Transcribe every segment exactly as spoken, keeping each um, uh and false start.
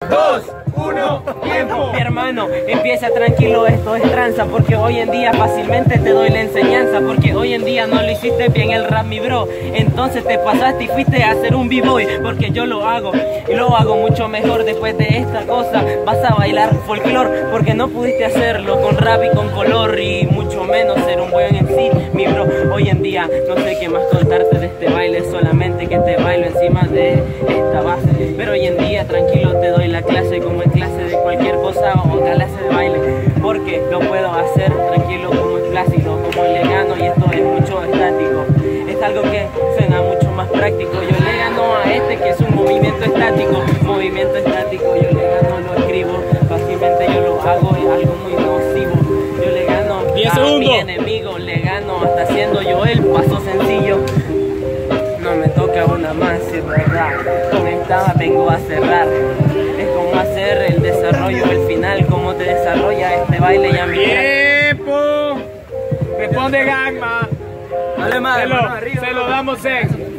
dos, uno, tiempo. Mi hermano, empieza tranquilo, esto es tranza, porque hoy en día fácilmente te doy la enseñanza, porque hoy en día no lo hiciste bien el rap, mi bro. Entonces te pasaste y fuiste a hacer un b-boy, porque yo lo hago y lo hago mucho mejor. Después de esta cosa vas a bailar folclore, porque no pudiste hacerlo con rap y con color, y mucho menos ser un buen M C, mi bro. Hoy en día no sé qué más contarte de este baile, solamente que te bailo encima de esta base. Pero hoy en día tranquilo te doy la clase, como en clase de cualquier cosa o clase de baile, porque lo puedo hacer tranquilo como en clásico, como le gano, y esto es mucho estático. Es algo que suena mucho más práctico. Yo le gano a este que es un movimiento estático, movimiento estático. Yo le gano, lo escribo fácilmente, yo lo hago, es algo muy nocivo. Yo le gano a mi enemigo, le gano hasta haciendo yo el paso sencillo. No me toca una más, es verdad. Con esta vengo a cerrar. Es como hacer el desarrollo, el final, cómo te desarrolla este baile. Ya me ¡Tiempo! Responde Gangma. Dale más, se, lo, arriba, se lo damos en...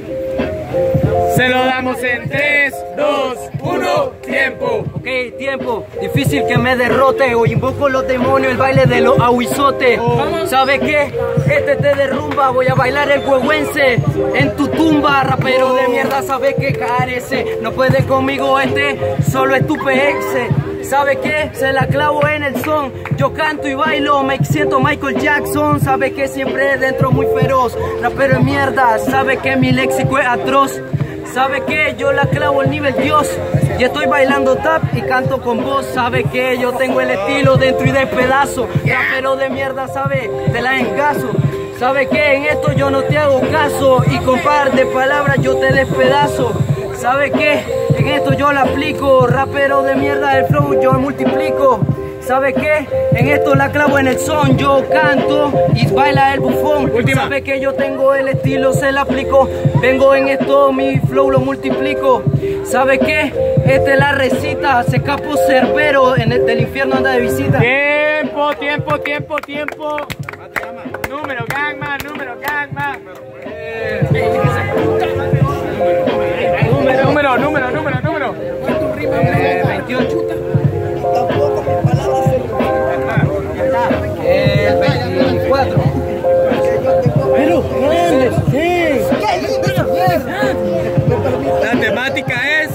Se lo damos en tres, dos, uno, tiempo. Ok, tiempo. Difícil que me derrote. Hoy invoco los demonios, el baile de los ahuizotes. Oh. ¿Sabe qué? Este te derrumba. Voy a bailar el huehuense en tu tumba. Rapero de mierda, sabe que carece. No puede conmigo este, solo es tu P X. ¿Sabe qué? Se la clavo en el son. Yo canto y bailo, me siento Michael Jackson. ¿Sabe que siempre dentro muy feroz? Rapero de mierda, ¿sabe que mi léxico es atroz? ¿Sabe que yo la clavo al nivel Dios? Y estoy bailando tap y canto con voz. ¿Sabe que yo tengo el estilo dentro y de pedazo? Rapero de mierda, ¿sabe? Te la engaso. ¿Sabe que en esto yo no te hago caso? Y con par de palabras yo te despedazo. ¿Sabe qué? En esto yo la aplico. Rapero de mierda, el flow yo multiplico. ¿Sabe qué? En esto la clavo en el son. Yo canto y baila el bufón. Última. ¿Sabe que yo tengo el estilo? Se la aplico. Vengo en esto, mi flow lo multiplico. ¿Sabe qué? Esta es la recita. Se capo Cerbero, en el del infierno anda de visita. Tiempo, tiempo, tiempo, tiempo. Número Gangma, número Gangma. Eh. Número, número, número, número, número. ¿Cuánto rima? Eh, veintiocho. Tampoco mis palabras se Ya está. El veinticuatro. Pero, sí. La temática es...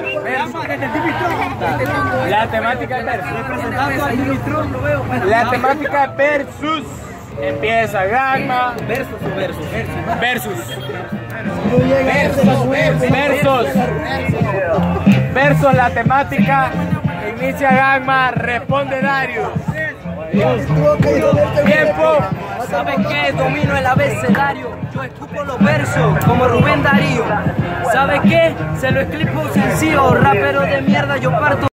La temática es versus. La temática es versus. Empieza Gangma. Versus o versus. Versus. Versus. Versus. Versus la temática. Inicia Gangma. Responde Darius. Tiempo. ¿Sabe qué? Domino el abecedario. Yo escupo los versos como Rubén Darío. ¿Sabe qué? Se lo explico sencillo. Rapero de mierda, yo parto.